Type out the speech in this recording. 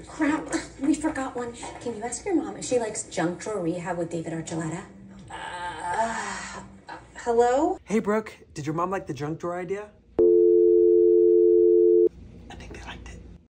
Crap, we forgot one. Can you ask your mom if she likes junk drawer rehab with David Archuleta? Hello? Hey, Brooke, did your mom like the junk drawer idea?